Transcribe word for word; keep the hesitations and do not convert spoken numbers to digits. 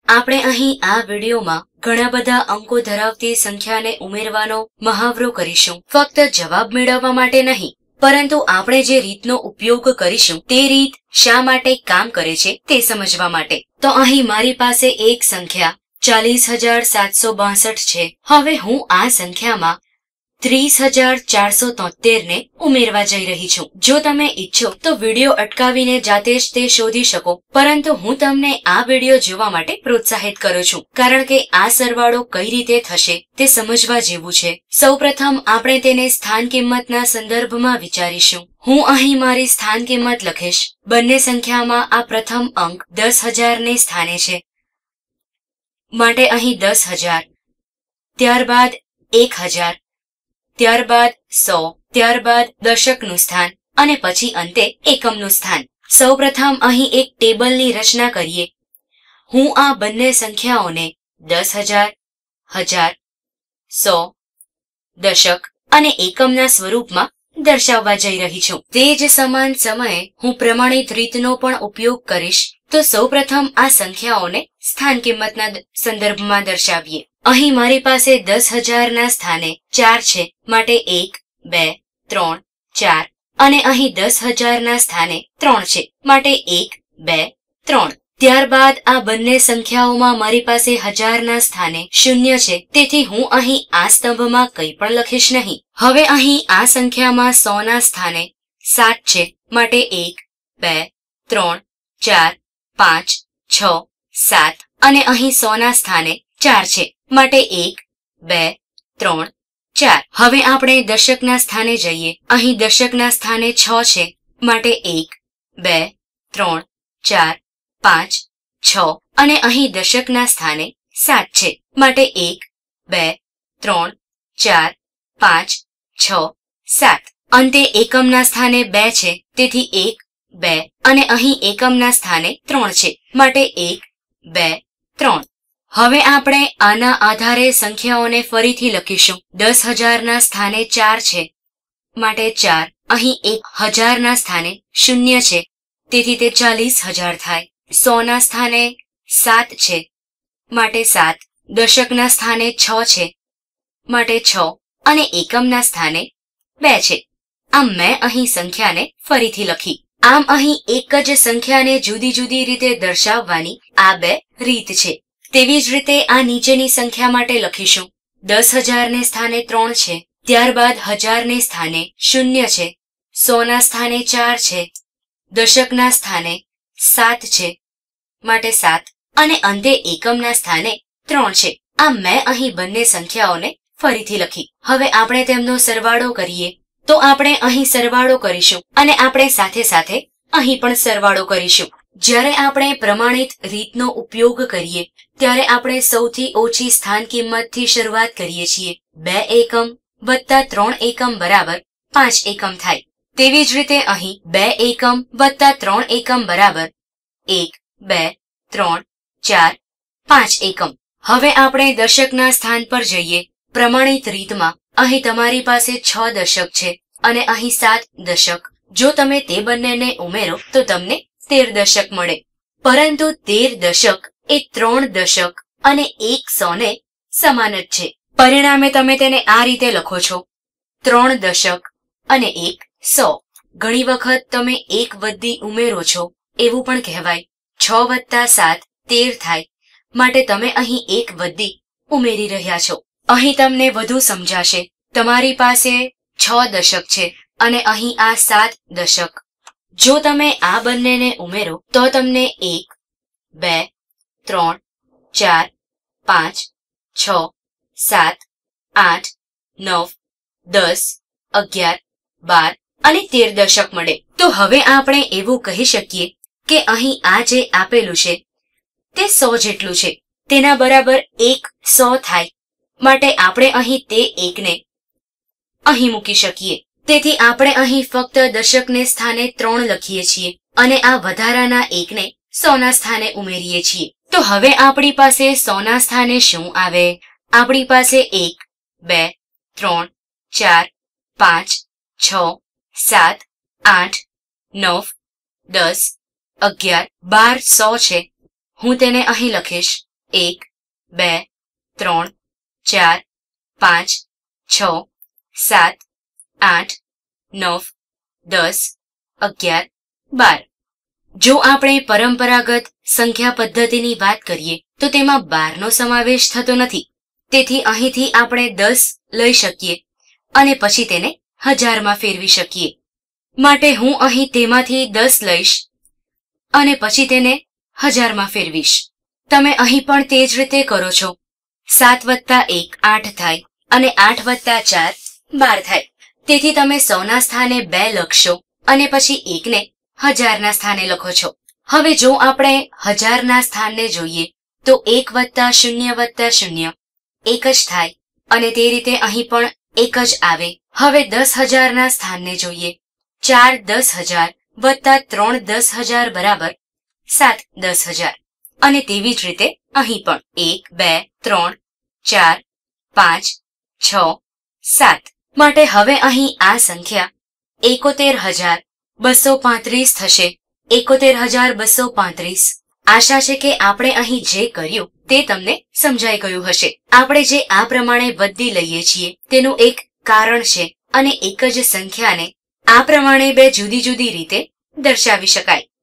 આપણે અહીં આ વિડીયોમાં ઘણા બધા અંકો ધરાવતી સંખ્યાને ઉમેરવાનો મહાવરો કરીશું. ફક્ત જવાબ મેળવવા માટે નહીં, પરંતુ આપણે જે રીતનો ઉપયોગ કરીશું તે રીત શા માટે કામ કરે છે તે સમજવા માટે. તો અહીં મારી પાસે એક સંખ્યા ચાલીસ હજાર સાતસો બાસઠ છે. હવે હું આ સંખ્યામાં ત્રીસ હજાર ચારસો તોતેર ને ઉમેરવા જઈ રહી છું. જો તમે ઈચ્છો તો વિડીયો અટકાવીને જાતે જ તે શોધી શકો, પરંતુ હું તમને આ વિડીયો જોવા માટે પ્રોત્સાહિત કરું છું, કારણ કે આ સરવાળો કઈ રીતે થશે તે સમજવા જેવું છે. સૌપ્રથમ આપણે તેને સ્થાન કિંમતના સંદર્ભમાં વિચારીશું. હું અહીં મારી સ્થાન કિંમત લખીશ. બંને સંખ્યામાં આ પ્રથમ અંક દસ હજાર ને સ્થાને છે, માટે અહીં દસ હજાર, ત્યારબાદ એક હજાર, ત્યારબાદ સો, ત્યારબાદ દશકનું સ્થાન અને પછી અંતે એકમનું સ્થાન. સૌપ્રથમ અહીં એક ટેબલની રચના કરીએ. હું આ બંને સંખ્યાઓને દસ હજાર, હજાર, સો, દશક અને એકમના સ્વરૂપમાં દર્શાવવા જઈ રહી છું. તે જ સમાન સમયે હું પ્રમાણિત રીતનો પણ ઉપયોગ કરીશ. તો સૌપ્રથમ આ સંખ્યાઓને સ્થાન કિંમતના સંદર્ભમાં દર્શાવીએ. અહીં મારી પાસે દસ હજાર ના સ્થાને ચાર છે, માટે એક, બે, ત્રણ, ચાર, અને અહીં દસ હજાર ના સ્થાને ત્રણ છે, માટે એક, બે, ત્રણ. ત્યારબાદ આ બંને સંખ્યાઓમાં મારી પાસે હજાર ના સ્થાને શૂન્ય છે, તેથી હું અહીં આ સ્તંભમાં કંઈ પણ લખીશ નહીં. હવે અહીં આ સંખ્યામાં સો ના સ્થાને સાત છે, માટે એક, બે, ત્રણ, ચાર, પાંચ, છ, સાત, અને અહીં સો ના સ્થાને ચાર છે, માટે એક, બે, ત્રણ, ચાર. હવે આપણે દશકના સ્થાને જઈએ. અહીં દશકના સ્થાને છ છે, માટે એક, બે, ત્રણ, ચાર, પાંચ, છ, અને અહીં દશકના સ્થાને સાત છે, માટે એક, બે, ત્રણ, ચાર, પાંચ, છ, સાત. અંતે એકમના સ્થાને બે છે, તેથી એક, બે, અને અહીં એકમના સ્થાને ત્રણ છે, માટે એક, બે, ત્રણ. હવે આપણે આના આધારે સંખ્યાઓને ફરીથી લખીશું. દસ હજાર ના સ્થાને ચાર છે, માટે ચાર. અહીં એક હજાર ના સ્થાને શૂન્ય છે, તેથી તે ચાલીસ હજાર થાય. સો ના સ્થાને સાત છે, માટે સાત. દશકના સ્થાને છ છે, માટે છ, અને એકમના સ્થાને બે છે. આમ મેં અહીં સંખ્યાને ફરીથી લખી. આમ અહીં એક જ સંખ્યાને જુદી જુદી રીતે દર્શાવવાની આ બે રીત છે. તેવી જ રીતે આ નીચેની સંખ્યા માટે લખીશું. દસ હજાર ને સ્થાને ત્રણ છે, ત્યારબાદ હજાર ને સ્થાને શૂન્ય છે, સો ના સ્થાને ચાર છે, દશકના સ્થાને સાત છે, માટે સાત, અને અંતે એકમના સ્થાને ત્રણ છે. આમ મેં અહીં બંને સંખ્યાઓને ફરીથી લખી. હવે આપણે તેમનો સરવાળો કરીએ. તો આપણે અહીં સરવાળો કરીશું, અને આપણે સાથે સાથે અહીં પણ સરવાળો કરીશું. જ્યારે આપણે પ્રમાણિત રીતનો ઉપયોગ કરીએ ત્યારે આપણે સૌથી ઓછી સ્થાન કિંમતથી શરૂઆત કરીએ છીએ. બે એકમ વત્તા ત્રણ એકમ બરાબર પાંચ એકમ થાય. તેવી જ રીતે અહીં બે એકમ વત્તા ત્રણ એકમ બરાબર એક, બે, ત્રણ, ચાર, પાંચ એકમ. હવે આપણે દશકના સ્થાન પર જઈએ. પ્રમાણિત રીતમાં અહીં તમારી પાસે છ દશક છે અને અહીં સાત દશક. જો તમે તે બંનેને ઉમેરો તો તમને તેર દશક મળે, પરંતુ તેર દશક એ ત્રણ દશક અને એક સો ને સમાન જ છે. પરિણામે તમે તેને આ રીતે લખો છો: ત્રણ દશક અને એક સો. ઘણી વખત તમે એક વદ્દી ઉમેરો છો એવું પણ કહેવાય. છ વત્તા સાત તેર થાય, માટે તમે અહીં એક વદ્દી ઉમેરી રહ્યા છો. અહીં તમને વધુ સમજાશે. તમારી પાસે છ દશક છે અને અહીં આ સાત દશક. જો તમે આ બંનેને ઉમેરો તો તમને એક, બે, ત્રણ, ચાર, પાંચ, છ, સાત, આઠ, નવ, દસ, અગિયાર, બાર અને તેર દશક મળે. તો હવે આપણે એવું કહી શકીએ કે અહીં આ જે આપેલું છે તે સો જેટલું છે. તેના બરાબર એક સો થાય, માટે આપણે અહીં તે એકને અહીં મૂકી શકીએ. તેથી આપણે અહીં ફક્ત દશકને સ્થાને ત્રણ લખીએ છીએ અને આ વધારાના એકને સો ના સ્થાને ઉમેરીએ છીએ. તો હવે આપણી પાસે સો ના સ્થાને શું આવે? આપણી પાસે એક, બે, ત્રણ, ચાર, પાંચ, છ, સાત, આઠ, નવ, દસ, અગિયાર, બાર, સો છે. હું તેને અહીં લખીશ. એક બે ત્રણ ચાર પાંચ છ સાત આઠ નવ દસ અગિયાર બાર. જો આપણે પરંપરાગત સંખ્યા પદ્ધતિની વાત કરીએ તો તેમાં બારનો સમાવેશ થતો નથી. તેથી અહીંથી આપણે દસ લઈ શકીએ અને પછી તેને હજારમાં ફેરવી શકીએ. માટે હું અહીં તેમાંથી દસ લઈશ અને પછી તેને હજારમાં ફેરવીશ. તમે અહીં પણ તે જ રીતે કરો છો. સાત વત્તા એક આઠ થાય અને આઠ વત્તા ચાર બાર થાય. તેથી તમે સૌના સ્થાને બે લખશો અને પછી એકને હજારના સ્થાને લખો છો. હવે જો આપણે હજારના સ્થાનને જોઈએ તો એક વત્તા શૂન્ય વત્તા શૂન્ય એક જ થાય અને તે રીતે અહીં પણ એક જ આવે. હવે દસ હજારના સ્થાનને જોઈએ. ચાર દસ હજાર વત્તા ત્રણ દસ હજાર બરાબર સાત દસ હજાર. અને તેવી જ રીતે અહીં પણ એક બે ત્રણ ચાર પાંચ છ સાત. માટે હવે અહીં આ સંખ્યા એકોતેર હજાર બસો પાંત્રીસ થશે. એકોતેર હજાર બસો પાંત્રીસ. આશા છે કે આપણે અહીં જે કર્યું તે તમને સમજાઈ ગયું હશે. આપણે જે આ પ્રમાણે વધી લઈએ છીએ તેનું એક કારણ છે અને એક જ સંખ્યાને આ પ્રમાણે બે જુદી જુદી રીતે દર્શાવી શકાય.